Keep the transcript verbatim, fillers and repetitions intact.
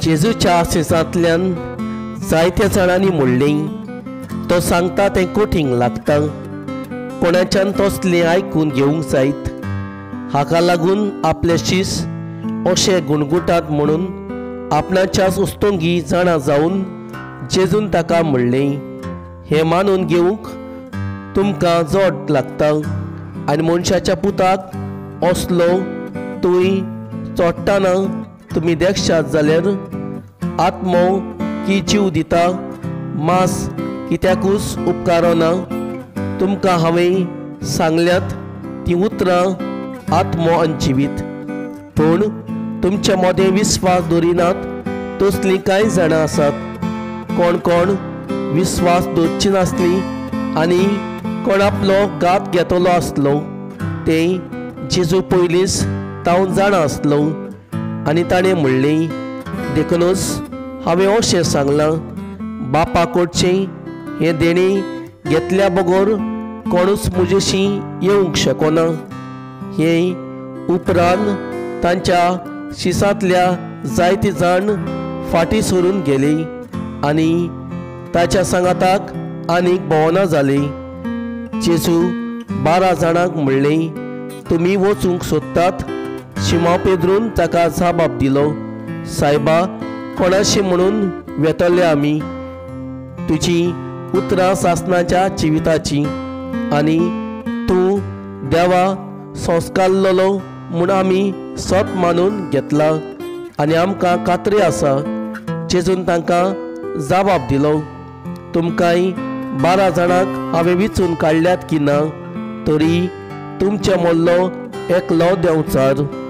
जेजूच्या आशिसांतल्यान जायत्या जाणांनी म्हणलें तो सांगता तें कठीण लागता, कोणाच्यान तसलें आयकून घेवंक जायत। हाका लागून आपले शीस अशे गुणगुटात म्हणून आपणाच्याच उस्तोंगी जाणा जावन जेजून ताका म्हणलें, हें मानून घेवंक तुमकां जोड लागता आनी मनशाच्या पुताक असलो तुय चोडटाना तुमी देखशात जाल्यार आत्मो की जीव दिता, मास कित्याकूच उपकारना। तुमकां हांवें सांगल्यात ती उतरां आत्मो आनी जिवीत, पूण तुमचे मोदें विस्वास दवरिनात तसलीं कांय जाणां आसात। कोण कोण विस्वास दवरची नासली आनी कोण आपलो घात घेतलो आसलो तें जेजू पयलींच तावन जाणा आसलो आनी ताणें म्हणलें, देखूनच हांवें अशें सांगलां, बापा कडचें हें देणें घेतल्या बगोर कोणूच म्हजेशी येवंक शकना। हें उपरांत तांच्या शिसांतल्या जायते जाण फाटीं सरून गेले आनी ताच्या सांगाताक आनीक भोवना जालीं। जेजू बारा जाणांक म्हणलें, तुमी वचूंक सोदतात? शिमोन पेद्रून ताका जापाप दिलो, सायबा कोणाशी म्हणून वेतले आमी? तुजी उतरां सासणाच्या जिविताची आनी तूं देवा संस्कारलेलो म्हूण आमी सत मानून घेतला आनी आमकां खात्री आसा। जेजून तांकां जापाप दिलो, तुमकांय बारा जाणांक हांवें विचून काडल्यात की ना, तरी तुमचे मोल्लो एकलो देंवचार।